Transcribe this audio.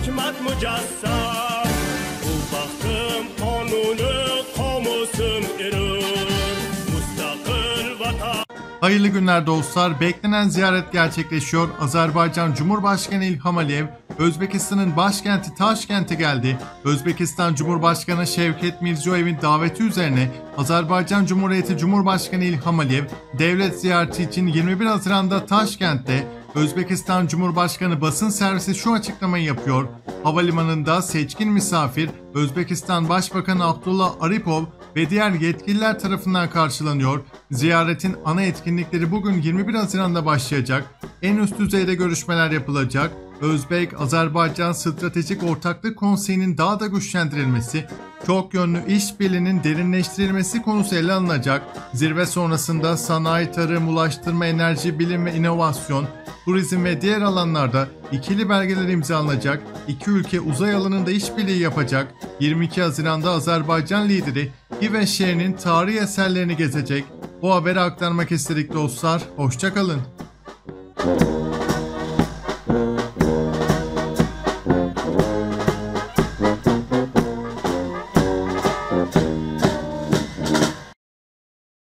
حکمت مجسم او بختم قانون قاموسم ارور müstakil vatan. Hayırlı günler dostlar. Beklenen ziyaret gerçekleşiyor. Azerbaycan Cumhurbaşkanı İlham Aliyev, Özbekistan'ın başkenti Taşkent'e geldi. Özbekistan Cumhurbaşkanı Şevket Mirziyoyev'in daveti üzerine Azerbaycan Cumhuriyeti Cumhurbaşkanı İlham Aliyev, devlet ziyareti için 21 Haziran'da Taşkent'te. Özbekistan Cumhurbaşkanı basın servisi şu açıklamayı yapıyor. Havalimanında seçkin misafir Özbekistan Başbakanı Abdullah Aripov ve diğer yetkililer tarafından karşılanıyor. Ziyaretin ana etkinlikleri bugün 21 Haziran'da başlayacak. En üst düzeyde görüşmeler yapılacak. Özbek-Azerbaycan Stratejik Ortaklık Konseyi'nin daha da güçlendirilmesi, çok yönlü işbirliğinin derinleştirilmesi konusu ele alınacak. Zirve sonrasında sanayi, tarım, ulaştırma, enerji, bilim ve inovasyon, turizm ve diğer alanlarda ikili belgeler imzalanacak. İki ülke uzay alanında işbirliği yapacak. 22 Haziran'da Azerbaycan lideri Gives şehrinin tarihi eserlerini gezecek. Bu haberi aktarmak istedik dostlar. Hoşça kalın.